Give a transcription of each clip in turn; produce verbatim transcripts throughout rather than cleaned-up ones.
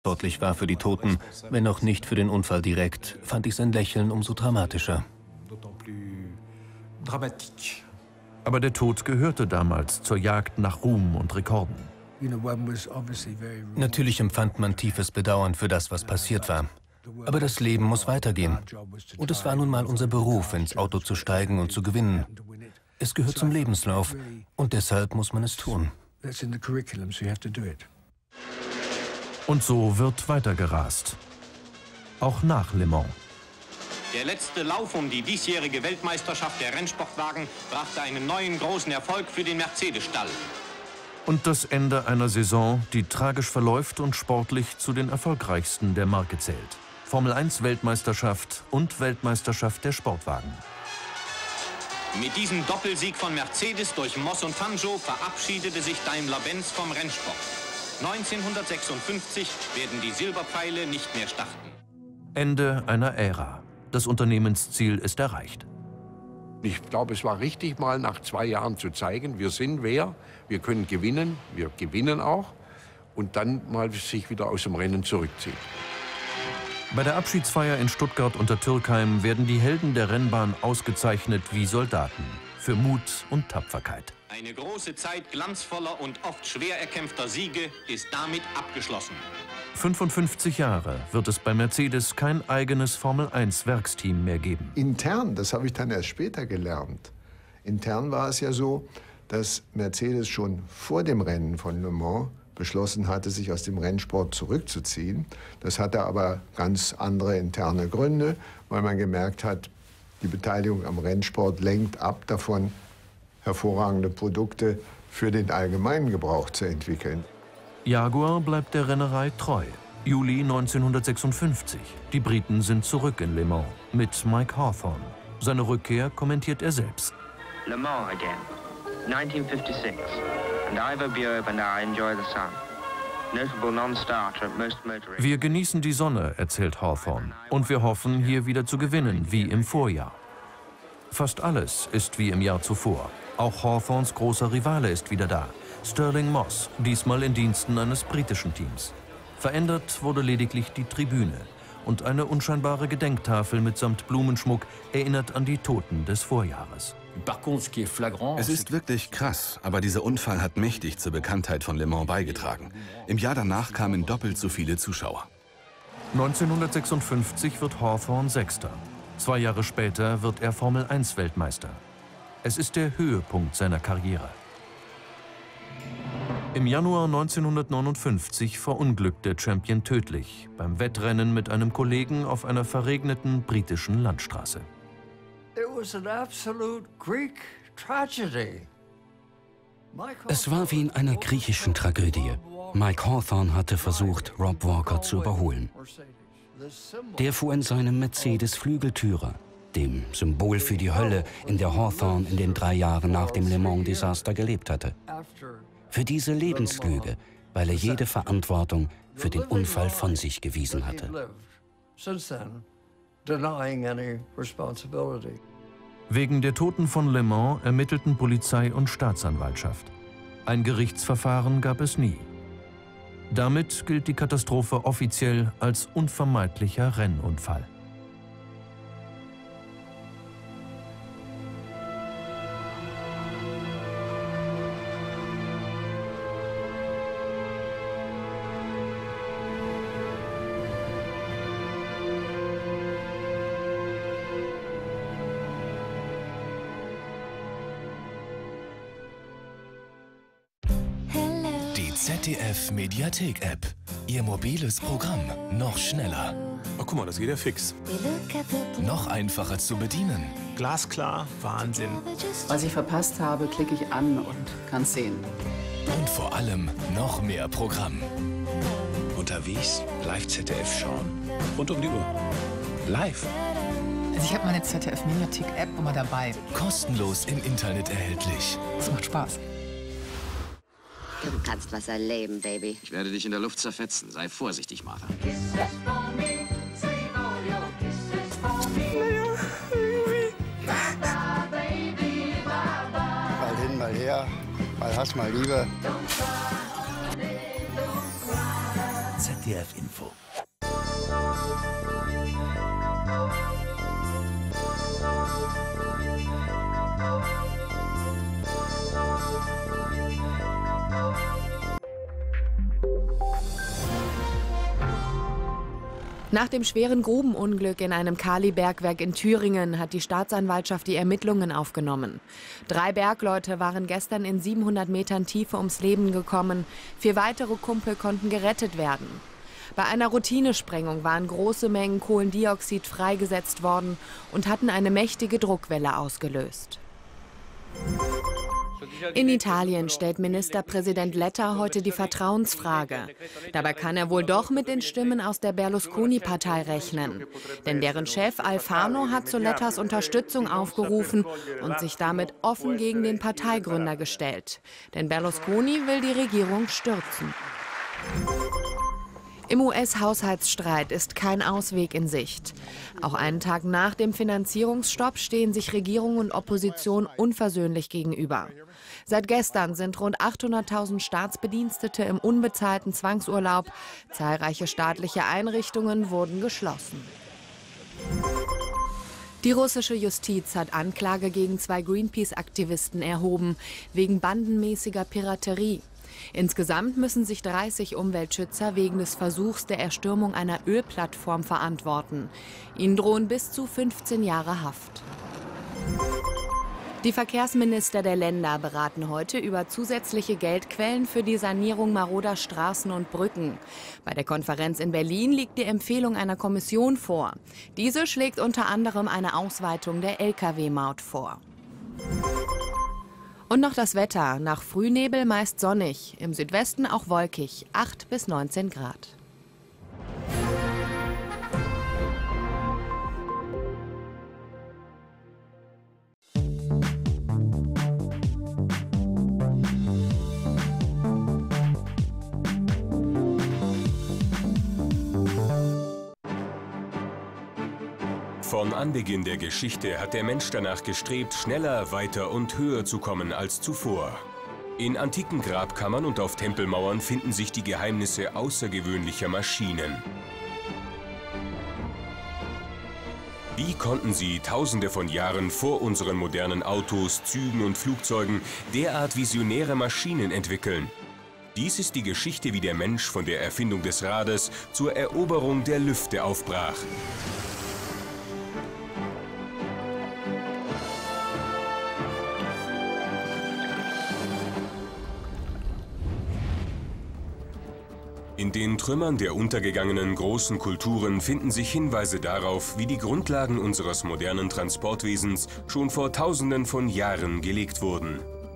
verantwortlich war für die Toten, wenn auch nicht für den Unfall direkt, fand ich sein Lächeln umso dramatischer. Aber der Tod gehörte damals zur Jagd nach Ruhm und Rekorden. Natürlich empfand man tiefes Bedauern für das, was passiert war. Aber das Leben muss weitergehen. Und es war nun mal unser Beruf, ins Auto zu steigen und zu gewinnen. Es gehört zum Lebenslauf und deshalb muss man es tun. Und so wird weitergerast. Auch nach Le Mans. Der letzte Lauf um die diesjährige Weltmeisterschaft der Rennsportwagen brachte einen neuen großen Erfolg für den Mercedes-Stall. Und das Ende einer Saison, die tragisch verläuft und sportlich zu den erfolgreichsten der Marke zählt. Formel eins Weltmeisterschaft und Weltmeisterschaft der Sportwagen. Mit diesem Doppelsieg von Mercedes durch Moss und Fangio verabschiedete sich Daimler-Benz vom Rennsport. neunzehnhundertsechsundfünfzig werden die Silberpfeile nicht mehr starten. Ende einer Ära. Das Unternehmensziel ist erreicht. Ich glaube, es war richtig, mal nach zwei Jahren zu zeigen, wir sind wer, wir können gewinnen, wir gewinnen auch und dann mal sich wieder aus dem Rennen zurückziehen. Bei der Abschiedsfeier in Stuttgart unter Türkheim werden die Helden der Rennbahn ausgezeichnet wie Soldaten für Mut und Tapferkeit. Eine große Zeit glanzvoller und oft schwer erkämpfter Siege ist damit abgeschlossen. fünfundfünfzig Jahre wird es bei Mercedes kein eigenes Formel eins Werksteam mehr geben. Intern, das habe ich dann erst später gelernt, intern war es ja so, dass Mercedes schon vor dem Rennen von Le Mans beschlossen hatte, sich aus dem Rennsport zurückzuziehen. Das hatte aber ganz andere interne Gründe, weil man gemerkt hat, die Beteiligung am Rennsport lenkt ab davon, hervorragende Produkte für den allgemeinen Gebrauch zu entwickeln. Jaguar bleibt der Rennerei treu. Juli neunzehnhundertsechsundfünfzig. Die Briten sind zurück in Le Mans mit Mike Hawthorne. Seine Rückkehr kommentiert er selbst. Le Mans again, nineteen fifty-six. And Ivor Bube and I enjoy the sun. Notable non-starter at most motor races. Wir genießen die Sonne, erzählt Hawthorne. Und wir hoffen, hier wieder zu gewinnen, wie im Vorjahr. Fast alles ist wie im Jahr zuvor. Auch Hawthorns großer Rivale ist wieder da. Stirling Moss, diesmal in Diensten eines britischen Teams. Verändert wurde lediglich die Tribüne. Und eine unscheinbare Gedenktafel mitsamt Blumenschmuck erinnert an die Toten des Vorjahres. Es ist wirklich krass, aber dieser Unfall hat mächtig zur Bekanntheit von Le Mans beigetragen. Im Jahr danach kamen doppelt so viele Zuschauer. neunzehnhundertsechsundfünfzig wird Hawthorne Sechster. Zwei Jahre später wird er Formel eins Weltmeister. Es ist der Höhepunkt seiner Karriere. Im Januar neunzehnhundertneunundfünfzig verunglückt der Champion tödlich beim Wettrennen mit einem Kollegen auf einer verregneten britischen Landstraße. Es war wie in einer griechischen Tragödie. Mike Hawthorne hatte versucht, Rob Walker zu überholen. Der fuhr in seinem Mercedes Flügeltürer, dem Symbol für die Hölle, in der Hawthorne in den drei Jahren nach dem Le Mans-Desaster gelebt hatte. Für diese Lebenslüge, weil er jede Verantwortung für den Unfall von sich gewiesen hatte. Wegen der Toten von Le Mans ermittelten Polizei und Staatsanwaltschaft. Ein Gerichtsverfahren gab es nie. Damit gilt die Katastrophe offiziell als unvermeidlicher Rennunfall. Z D F-Mediathek-App. Ihr mobiles Programm noch schneller. Oh, guck mal, das geht ja fix. Noch einfacher zu bedienen. Glasklar, Wahnsinn. Was ich verpasst habe, klicke ich an und kann sehen. Und vor allem noch mehr Programm. Unterwegs live Z D F schauen. Rund um die Uhr. Live. Also ich habe meine Z D F-Mediathek-App immer dabei. Kostenlos im Internet erhältlich. Es macht Spaß. Du kannst was erleben, Baby. Ich werde dich in der Luft zerfetzen. Sei vorsichtig, Martha. Mal hin, mal her. Mal Hass, mal Liebe. Z T F Info. Nach dem schweren Grubenunglück in einem Kalibergwerk in Thüringen hat die Staatsanwaltschaft die Ermittlungen aufgenommen. Drei Bergleute waren gestern in siebenhundert Metern Tiefe ums Leben gekommen. Vier weitere Kumpel konnten gerettet werden. Bei einer Routinesprengung waren große Mengen Kohlendioxid freigesetzt worden und hatten eine mächtige Druckwelle ausgelöst. In Italien stellt Ministerpräsident Letta heute die Vertrauensfrage. Dabei kann er wohl doch mit den Stimmen aus der Berlusconi-Partei rechnen. Denn deren Chef Alfano hat zu Lettas Unterstützung aufgerufen und sich damit offen gegen den Parteigründer gestellt. Denn Berlusconi will die Regierung stürzen. Im U S-Haushaltsstreit ist kein Ausweg in Sicht. Auch einen Tag nach dem Finanzierungsstopp stehen sich Regierung und Opposition unversöhnlich gegenüber. Seit gestern sind rund achthunderttausend Staatsbedienstete im unbezahlten Zwangsurlaub. Zahlreiche staatliche Einrichtungen wurden geschlossen. Die russische Justiz hat Anklage gegen zwei Greenpeace-Aktivisten erhoben, wegen bandenmäßiger Piraterie. Insgesamt müssen sich dreißig Umweltschützer wegen des Versuchs der Erstürmung einer Ölplattform verantworten. Ihnen drohen bis zu fünfzehn Jahre Haft. Die Verkehrsminister der Länder beraten heute über zusätzliche Geldquellen für die Sanierung maroder Straßen und Brücken. Bei der Konferenz in Berlin liegt die Empfehlung einer Kommission vor. Diese schlägt unter anderem eine Ausweitung der L K W-Maut vor. Und noch das Wetter. Nach Frühnebel meist sonnig, im Südwesten auch wolkig, acht bis neunzehn Grad. Von Anbeginn der Geschichte hat der Mensch danach gestrebt, schneller, weiter und höher zu kommen als zuvor. In antiken Grabkammern und auf Tempelmauern finden sich die Geheimnisse außergewöhnlicher Maschinen. Wie konnten sie tausende von Jahren vor unseren modernen Autos, Zügen und Flugzeugen derart visionäre Maschinen entwickeln? Dies ist die Geschichte, wie der Mensch von der Erfindung des Rades zur Eroberung der Lüfte aufbrach. In den Trümmern der untergegangenen großen Kulturen finden sich Hinweise darauf, wie die Grundlagen unseres modernen Transportwesens schon vor Tausenden von Jahren gelegt wurden.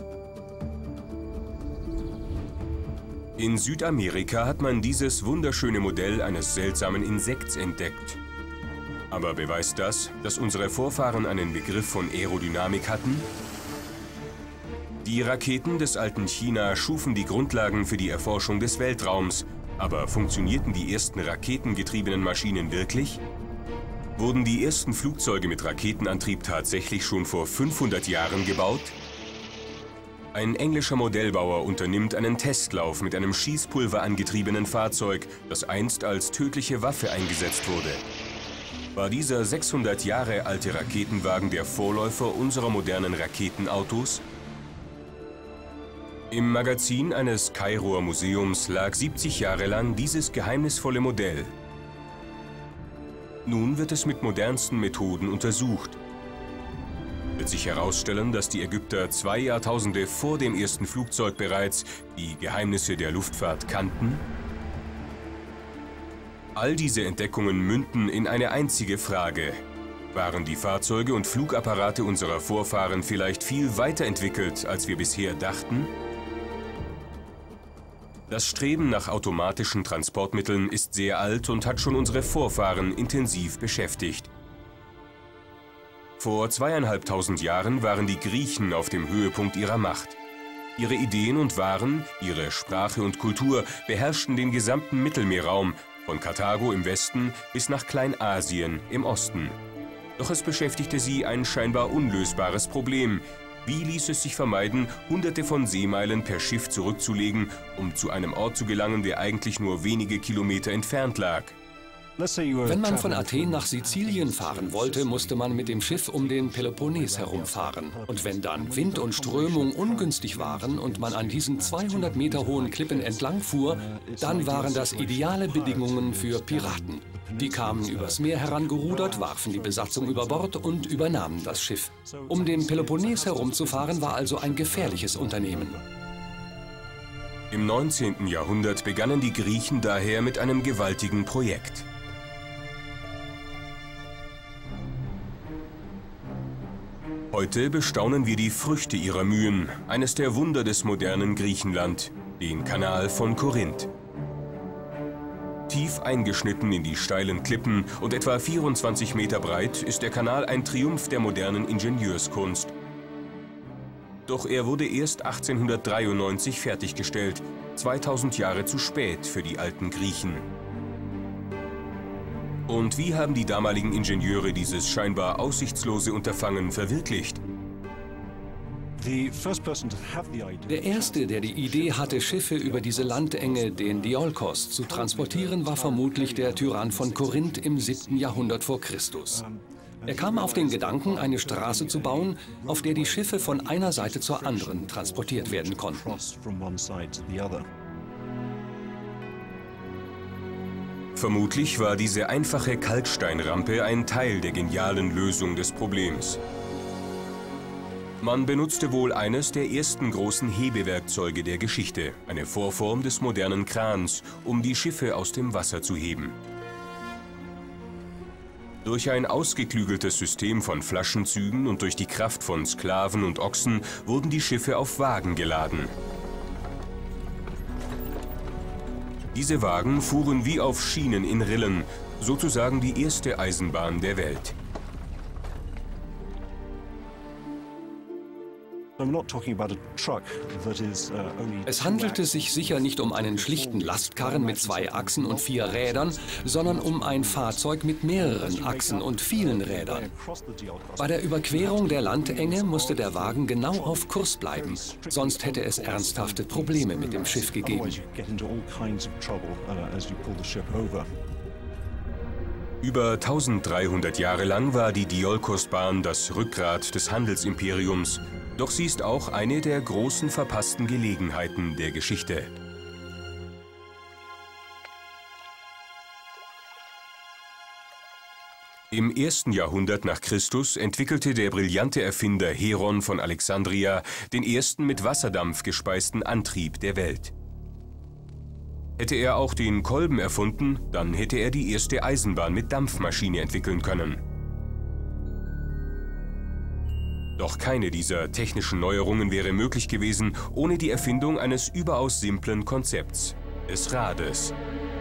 In Südamerika hat man dieses wunderschöne Modell eines seltsamen Insekts entdeckt. Aber beweist das, dass unsere Vorfahren einen Begriff von Aerodynamik hatten? Die Raketen des alten China schufen die Grundlagen für die Erforschung des Weltraums. Aber funktionierten die ersten raketengetriebenen Maschinen wirklich? Wurden die ersten Flugzeuge mit Raketenantrieb tatsächlich schon vor fünfhundert Jahren gebaut? Ein englischer Modellbauer unternimmt einen Testlauf mit einem schießpulverangetriebenen Fahrzeug, das einst als tödliche Waffe eingesetzt wurde. War dieser sechshundert Jahre alte Raketenwagen der Vorläufer unserer modernen Raketenautos? Im Magazin eines Kairoer Museums lag siebzig Jahre lang dieses geheimnisvolle Modell. Nun wird es mit modernsten Methoden untersucht. Wird sich herausstellen, dass die Ägypter zwei Jahrtausende vor dem ersten Flugzeug bereits die Geheimnisse der Luftfahrt kannten? All diese Entdeckungen münden in eine einzige Frage. Waren die Fahrzeuge und Flugapparate unserer Vorfahren vielleicht viel weiterentwickelt, als wir bisher dachten? Das Streben nach automatischen Transportmitteln ist sehr alt und hat schon unsere Vorfahren intensiv beschäftigt. Vor zweieinhalbtausend Jahren waren die Griechen auf dem Höhepunkt ihrer Macht. Ihre Ideen und Waren, ihre Sprache und Kultur beherrschten den gesamten Mittelmeerraum, von Karthago im Westen bis nach Kleinasien im Osten. Doch es beschäftigte sie ein scheinbar unlösbares Problem: Wie ließ es sich vermeiden, hunderte von Seemeilen per Schiff zurückzulegen, um zu einem Ort zu gelangen, der eigentlich nur wenige Kilometer entfernt lag? Wenn man von Athen nach Sizilien fahren wollte, musste man mit dem Schiff um den Peloponnes herumfahren. Und wenn dann Wind und Strömung ungünstig waren und man an diesen zweihundert Meter hohen Klippen entlang fuhr, dann waren das ideale Bedingungen für Piraten. Die kamen übers Meer herangerudert, warfen die Besatzung über Bord und übernahmen das Schiff. Um den Peloponnes herumzufahren war also ein gefährliches Unternehmen. Im neunzehnten Jahrhundert begannen die Griechen daher mit einem gewaltigen Projekt. Heute bestaunen wir die Früchte ihrer Mühen, eines der Wunder des modernen Griechenland, den Kanal von Korinth. Tief eingeschnitten in die steilen Klippen und etwa vierundzwanzig Meter breit ist der Kanal ein Triumph der modernen Ingenieurskunst. Doch er wurde erst achtzehnhundertdreiundneunzig fertiggestellt, zweitausend Jahre zu spät für die alten Griechen. Und wie haben die damaligen Ingenieure dieses scheinbar aussichtslose Unterfangen verwirklicht? Der Erste, der die Idee hatte, Schiffe über diese Landenge, den Diolkos, zu transportieren, war vermutlich der Tyrann von Korinth im siebten Jahrhundert vor Christus. Er kam auf den Gedanken, eine Straße zu bauen, auf der die Schiffe von einer Seite zur anderen transportiert werden konnten. Vermutlich war diese einfache Kalksteinrampe ein Teil der genialen Lösung des Problems. Man benutzte wohl eines der ersten großen Hebewerkzeuge der Geschichte, eine Vorform des modernen Krans, um die Schiffe aus dem Wasser zu heben. Durch ein ausgeklügeltes System von Flaschenzügen und durch die Kraft von Sklaven und Ochsen wurden die Schiffe auf Wagen geladen. Diese Wagen fuhren wie auf Schienen in Rillen, sozusagen die erste Eisenbahn der Welt. Es handelte sich sicher nicht um einen schlichten Lastkarren mit zwei Achsen und vier Rädern, sondern um ein Fahrzeug mit mehreren Achsen und vielen Rädern. Bei der Überquerung der Landenge musste der Wagen genau auf Kurs bleiben, sonst hätte es ernsthafte Probleme mit dem Schiff gegeben. Über eintausenddreihundert Jahre lang war die Diolkosbahn das Rückgrat des Handelsimperiums. Doch sie ist auch eine der großen verpassten Gelegenheiten der Geschichte. Im ersten Jahrhundert nach Christus entwickelte der brillante Erfinder Heron von Alexandria den ersten mit Wasserdampf gespeisten Antrieb der Welt. Hätte er auch den Kolben erfunden, dann hätte er die erste Eisenbahn mit Dampfmaschine entwickeln können. Doch keine dieser technischen Neuerungen wäre möglich gewesen ohne die Erfindung eines überaus simplen Konzepts, des Rades.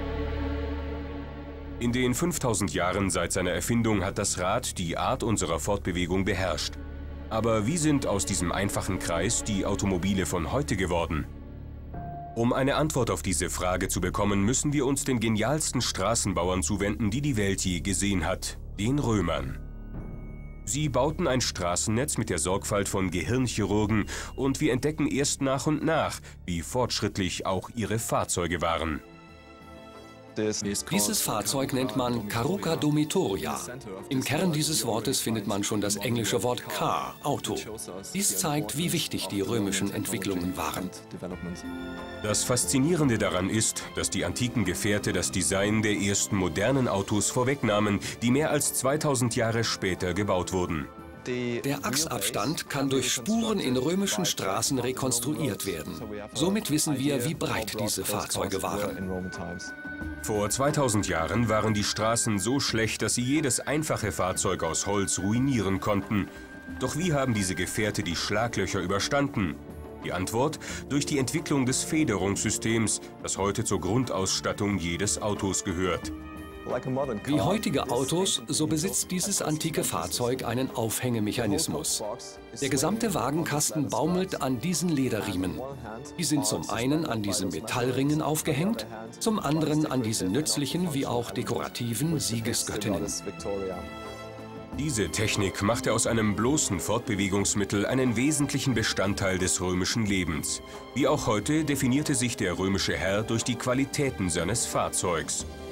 In den fünftausend Jahren seit seiner Erfindung hat das Rad die Art unserer Fortbewegung beherrscht. Aber wie sind aus diesem einfachen Kreis die Automobile von heute geworden? Um eine Antwort auf diese Frage zu bekommen, müssen wir uns den genialsten Straßenbauern zuwenden, die die Welt je gesehen hat, den Römern. Sie bauten ein Straßennetz mit der Sorgfalt von Gehirnchirurgen und wir entdecken erst nach und nach, wie fortschrittlich auch ihre Fahrzeuge waren. Dieses Fahrzeug nennt man Carruca Domitoria. Im Kern dieses Wortes findet man schon das englische Wort car, Auto. Dies zeigt, wie wichtig die römischen Entwicklungen waren. Das Faszinierende daran ist, dass die antiken Gefährte das Design der ersten modernen Autos vorwegnahmen, die mehr als zweitausend Jahre später gebaut wurden. Der Achsabstand kann durch Spuren in römischen Straßen rekonstruiert werden. Somit wissen wir, wie breit diese Fahrzeuge waren. Vor zweitausend Jahren waren die Straßen so schlecht, dass sie jedes einfache Fahrzeug aus Holz ruinieren konnten. Doch wie haben diese Gefährte die Schlaglöcher überstanden? Die Antwort: durch die Entwicklung des Federungssystems, das heute zur Grundausstattung jedes Autos gehört. Wie heutige Autos, so besitzt dieses antike Fahrzeug einen Aufhängemechanismus. Der gesamte Wagenkasten baumelt an diesen Lederriemen. Die sind zum einen an diesen Metallringen aufgehängt, zum anderen an diesen nützlichen wie auch dekorativen Siegesgöttinnen. Diese Technik machte aus einem bloßen Fortbewegungsmittel einen wesentlichen Bestandteil des römischen Lebens. Wie auch heute definierte sich der römische Herr durch die Qualitäten seines Fahrzeugs.